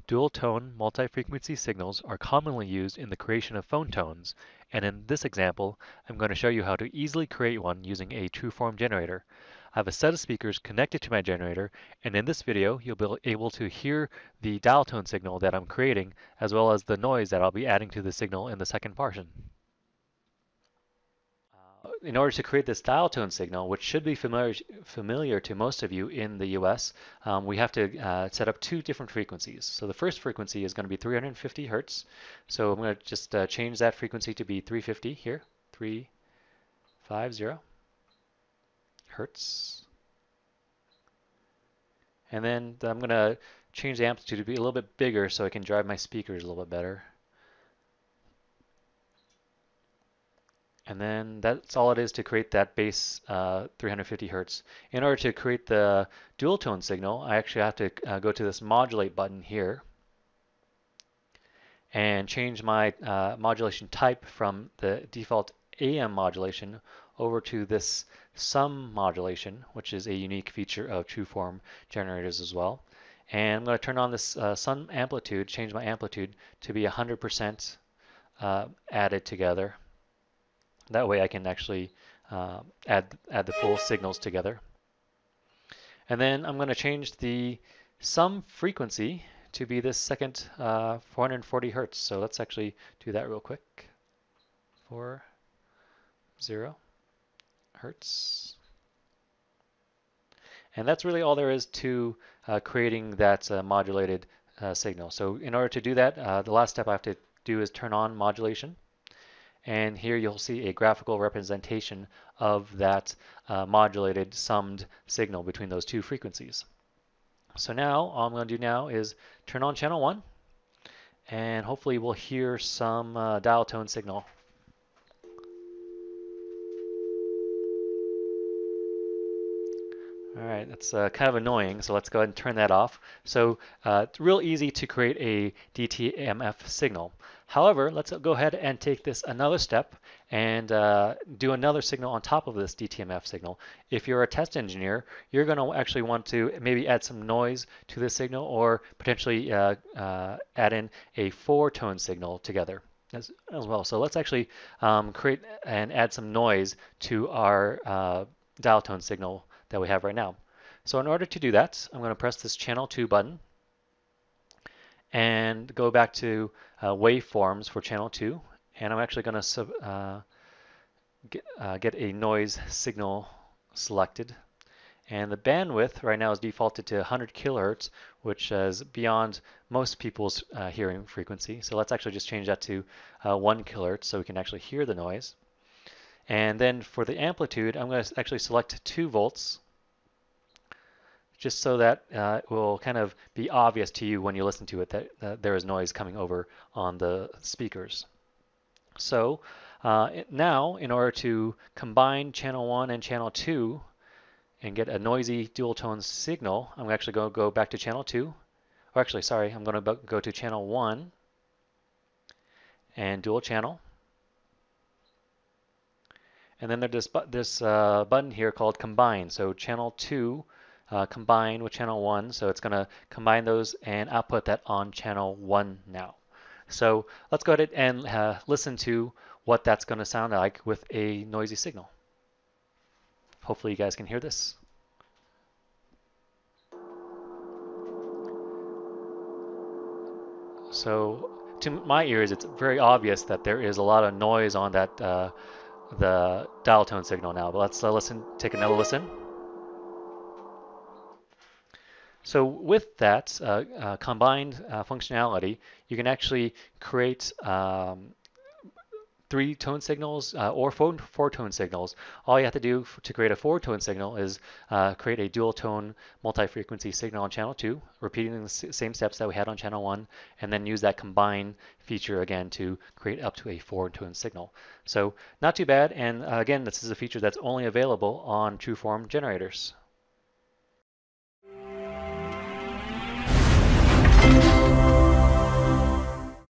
Dual-tone multi-frequency signals are commonly used in the creation of phone tones, and in this example, I'm going to show you how to easily create one using a Trueform generator. I have a set of speakers connected to my generator, and in this video, you'll be able to hear the dial tone signal that I'm creating, as well as the noise that I'll be adding to the signal in the second portion. In order to create this dial tone signal, which should be familiar to most of you in the US, we have to set up two different frequencies. So the first frequency is going to be 350 hertz. So I'm going to just change that frequency to be 350 here, 350 hertz. And then I'm going to change the amplitude to be a little bit bigger so I can drive my speakers a little bit better. And then that's all it is to create that base 350 hertz. In order to create the dual tone signal, I actually have to go to this modulate button here and change my modulation type from the default AM modulation over to this sum modulation, which is a unique feature of Trueform generators as well. And I'm going to turn on this sum amplitude, change my amplitude to be 100% added together. That way I can actually add the full signals together. And then I'm going to change the sum frequency to be this second 440 hertz. So let's actually do that real quick. 40 hertz. And that's really all there is to creating that modulated signal. So in order to do that, the last step I have to do is turn on modulation. And here you'll see a graphical representation of that modulated summed signal between those two frequencies. So now all I'm going to do now is turn on channel 1, and hopefully we'll hear some dial tone signal. All right, that's kind of annoying, so let's go ahead and turn that off. So it's real easy to create a DTMF signal. However, let's go ahead and take this another step and do another signal on top of this DTMF signal. If you're a test engineer, you're going to actually want to maybe add some noise to this signal, or potentially add in a 4-tone signal together as well. So let's actually create and add some noise to our dial tone signal that we have right now. So in order to do that, I'm going to press this channel 2 button and go back to waveforms for channel 2, and I'm actually going to get a noise signal selected. And the bandwidth right now is defaulted to 100 kilohertz, which is beyond most people's hearing frequency. So let's actually just change that to 1 kilohertz so we can actually hear the noise. And then for the amplitude, I'm going to actually select 2 volts, just so that it will kind of be obvious to you when you listen to it that there is noise coming over on the speakers. So now, in order to combine channel 1 and channel 2 and get a noisy dual tone signal, I'm actually going to go back to channel 2. Or actually, sorry, I'm going to go to channel 1 and dual channel. And then there's this button here called combine. So channel 2 combine with channel 1. So it's going to combine those and output that on channel 1 now. So let's go ahead and listen to what that's going to sound like with a noisy signal. Hopefully you guys can hear this. So to my ears, it's very obvious that there is a lot of noise on that the dial tone signal now. But let's take another listen. So with that combined functionality, you can actually create 3-tone signals or 4-tone signals. All you have to do to create a 4-tone signal is create a dual-tone multi-frequency signal on channel 2, repeating the same steps that we had on channel 1, and then use that combine feature again to create up to a 4-tone signal. So not too bad, and again, this is a feature that's only available on Trueform generators.